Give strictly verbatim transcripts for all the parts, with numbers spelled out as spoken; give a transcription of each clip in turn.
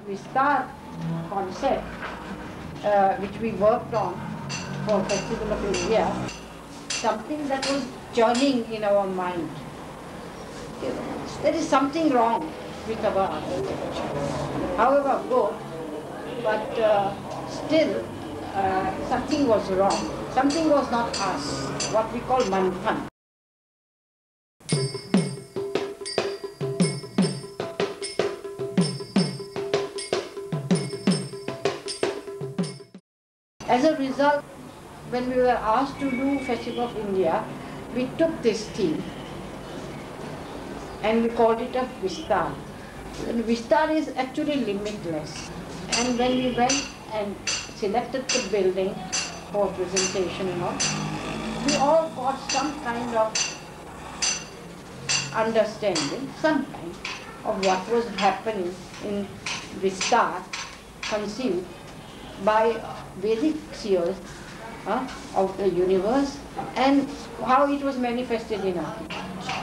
Vistar concept, uh, which we worked on for Festival of India, something that was churning in our mind. There is something wrong with our architecture. However good, but uh, still uh, something was wrong. Something was not us, what we call manthan. As a result, when we were asked to do Festival of India, we took this theme and we called it a Vistar. And Vistar is actually limitless. And when we went and selected the building for presentation and all, we all got some kind of understanding, some kind of what was happening in Vistar conceived by Vedic seers uh, of the universe and how it was manifested in architecture.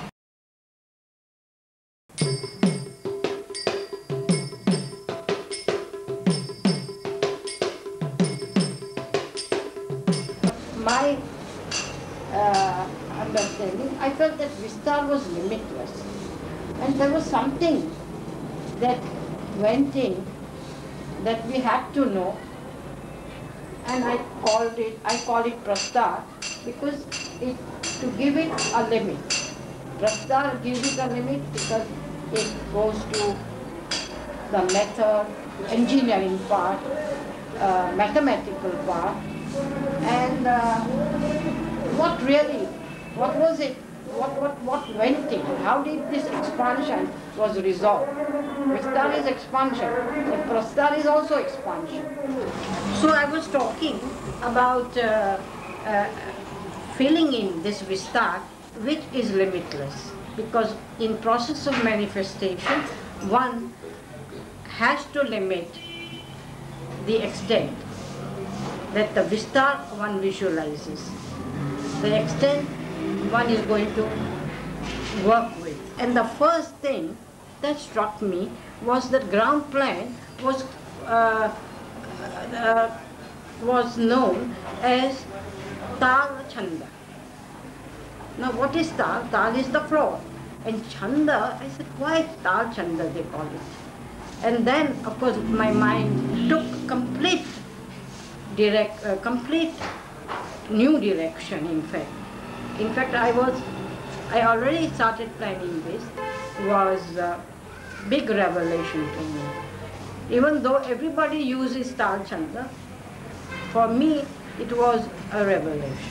My uh, understanding, I felt that Vistar was limitless and there was something that went in that we had to know. And I called it, I call it Prastar because it, to give it a limit. Prastar gives it a limit because it goes to the method, engineering part, uh, mathematical part, and uh, what really, what was it, what, what, what went in, how did this expansion was resolved. Vistar is expansion, and Prastar is also expansion. So I was talking about uh, uh, filling in this Vistar, which is limitless, because in process of manifestation, one has to limit the extent that the Vistar one visualizes, the extent one is going to work with. And the first thing that struck me was that ground plan was uh, uh, was known as Tal Chanda. Now what is Tal? Tal is the floor. And Chanda, I said, why Tal Chanda they call it? And then of course my mind took complete direct, uh, complete new direction in fact. In fact I was, I already started planning this. It was a big revelation to me. Even though everybody uses Tal Chanda, for me it was a revelation.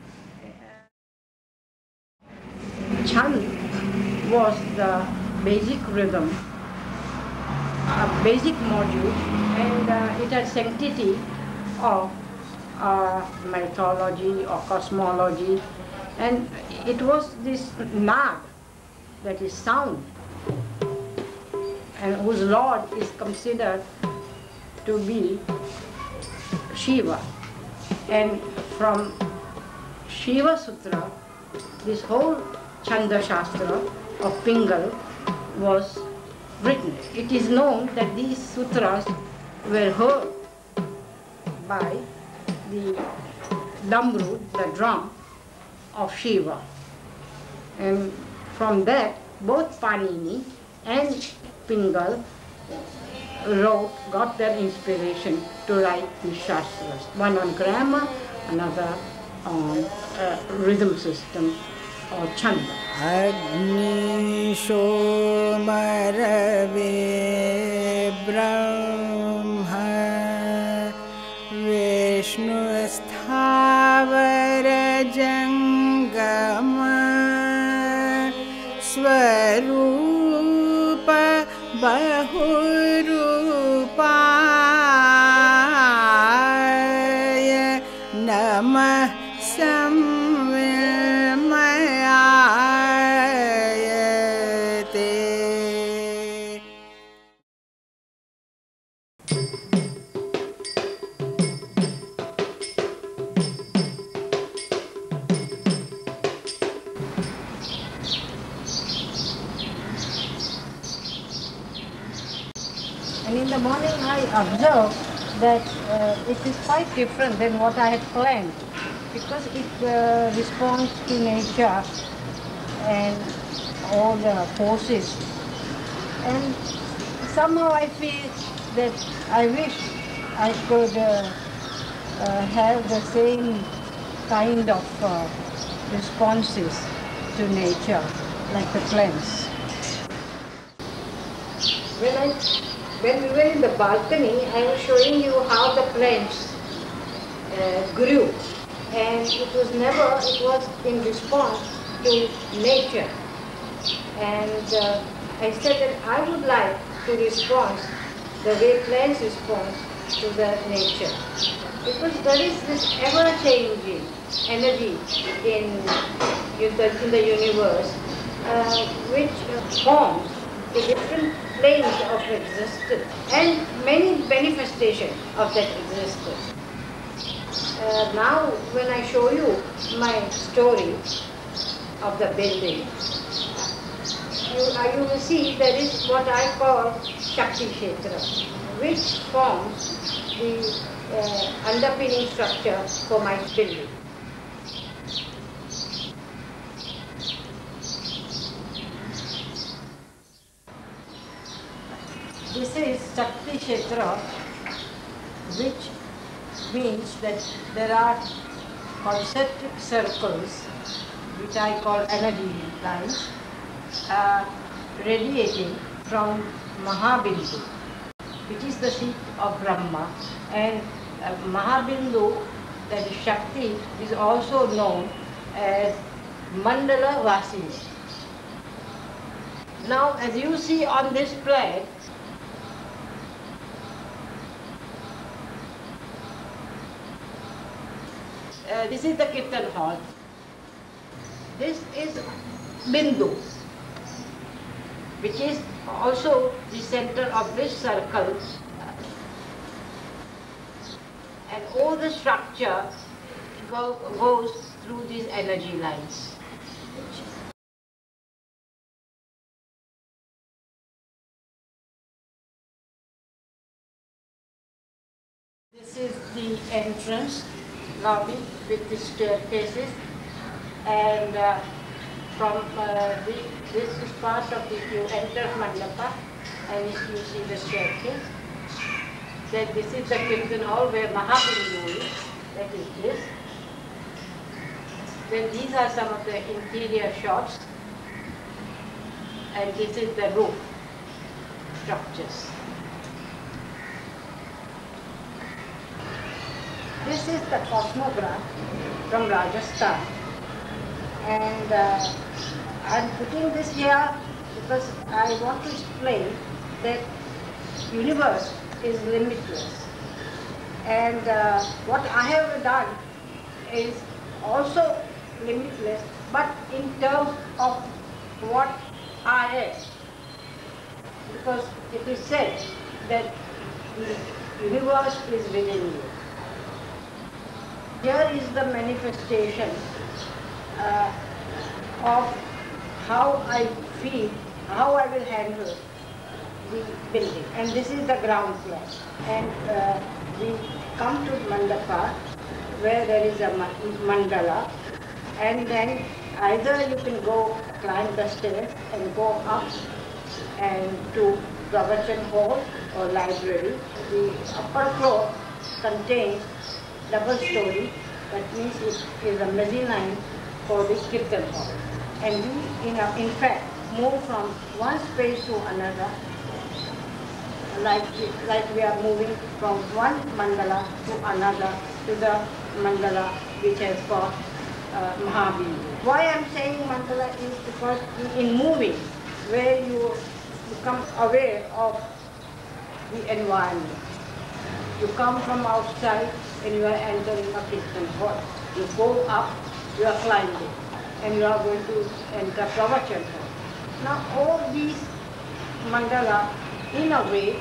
Chand was the basic rhythm, a basic module, and uh, it had sanctity of uh, mythology or cosmology, and it was this Nag, that is sound, and whose lord is considered to be Shiva. And from Shiva Sutra, this whole Chanda Shastra of Pingal was written. It is known that these sutras were heard by the Damru, the drum of Shiva. And from that, both Panini and Pingal wrote, got their inspiration to write these Shastras. One on grammar, another on uh, rhythm system or Chanda. Agni Shomaravi Brahma Vishnu Sthavara Jangama Swarupa Bahurupaya Namah Samvimayate. morning I observed that uh, it is quite different than what I had planned, because it uh, responds to nature and all the forces. And somehow I feel that I wish I could uh, uh, have the same kind of uh, responses to nature like the plants. When, I, when we were in the balcony, I was showing you how the plants uh, grew, and it was never, it was in response to nature. And uh, I said that I would like to respond the way plants respond to the nature, because there is this ever-changing energy in, in, the, in the universe uh, which uh, forms the different planes of existence and many manifestations of that existence. Uh, now when I show you my story of the building, you, uh, you will see there is what I call Shakti Kshetra, which forms the uh, underpinning structure for my building. This is Shakti Kshetra, which means that there are concentric circles, which I call energy lines, uh, radiating from Mahabindu, which is the seat of Brahma, and uh, Mahabindu, that is Shakti, is also known as Mandala Vasini. Now, as you see on this plate, uh, this is the Kirtan hall. This is Bindu, which is also the center of this circle, and all the structure go, goes through these energy lines. This is the entrance lobby with the staircases, and uh, from uh, the, this is part of it. You enter Mandapa and you see the staircase. Then this is the Kirtan hall where Mahabindu is, that is this. Then these are some of the interior shots, and this is the roof structures. This is the cosmograph from Rajasthan, and uh, I'm putting this here because I want to explain that universe is limitless, and uh, what I have done is also limitless, but in terms of what I am, because it is said that the universe is within you. Here is the manifestation uh, of how I feel, how I will handle the building. And this is the ground floor. And uh, we come to Mandapa, where there is a mandala, and then either you can go climb the stairs and go up and to Pravachan hall or library. The upper floor contains double story, that means it is a mezzanine for the Kirtan hall. And we, in, a, in fact, move from one space to another, like, like we are moving from one mandala to another, to the mandala which has got uh, Mahabindu. Why I am saying mandala is because in moving, where you become aware of the environment. You come from outside and you are entering a Kirtan hall. You go up, you are climbing, and you are going to enter Pravachan hall. Now all these mandala, in a way,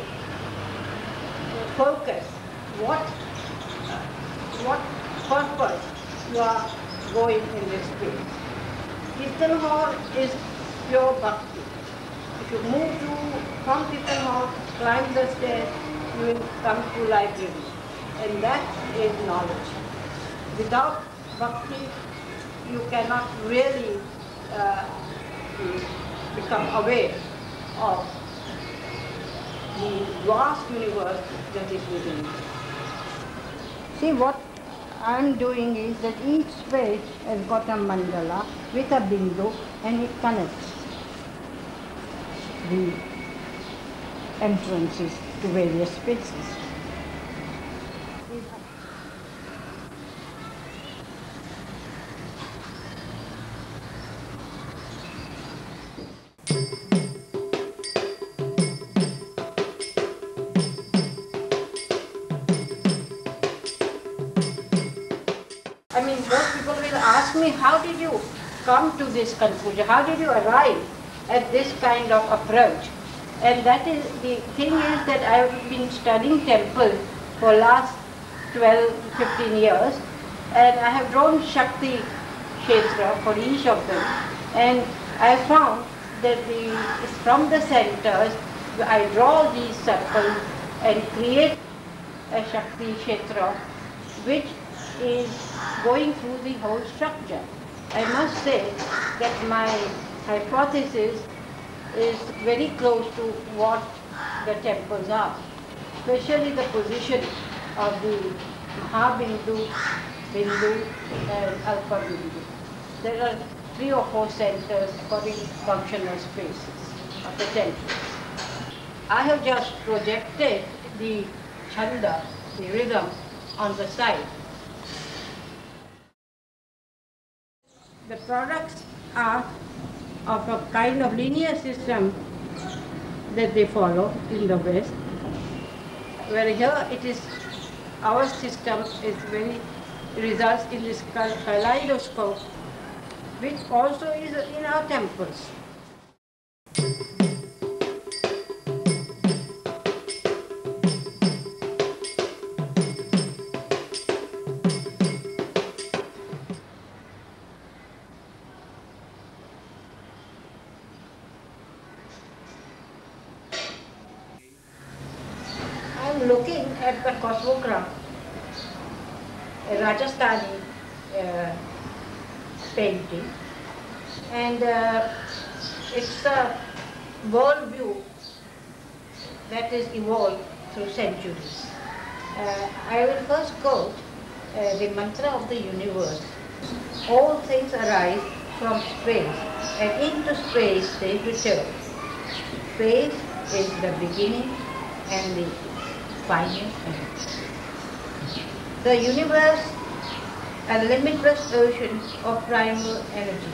focus what, what purpose you are going in this place. Kirtan hall is pure bhakti. If you move to, from Kirtan hall, climb the stairs, you will come to library, and that is knowledge. Without bhakti, you cannot really uh, become aware of the vast universe that is within you. See, what I am doing is that each page has got a mandala with a bindu, and it connects the entrances to various spaces. I mean, most people will ask me, how did you come to this conclusion? How did you arrive at this kind of approach? And that is, the thing is that I have been studying temple for last twelve, fifteen years, and I have drawn Shakti Kshetra for each of them. And I found that the, from the centers, I draw these circles and create a Shakti Kshetra, which is going through the whole structure. I must say that my hypothesis is very close to what the temples are, especially the position of the Mahabindu, Bindu and Alpha Bindu. There are three or four centers for the functional spaces of the temple. I have just projected the chanda, the rhythm, on the side. The products are of a kind of linear system that they follow in the West, where here it is, our system is very, results in this kaleidoscope, which also is in our temples. Looking at the cosmogram, a Rajasthani uh, painting, and uh, it's a world view that is evolved through centuries. Uh, I will first quote uh, the mantra of the universe. All things arise from space, and into space they return. Space is the beginning and the final end. The universe, a limitless ocean of primal energy,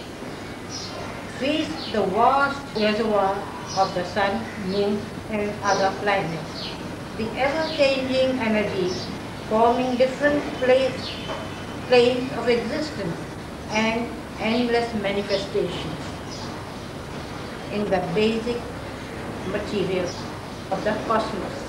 feeds the vast reservoir of the sun, moon and other planets. The ever-changing energy forming different planes, planes of existence and endless manifestations in the basic material of the cosmos.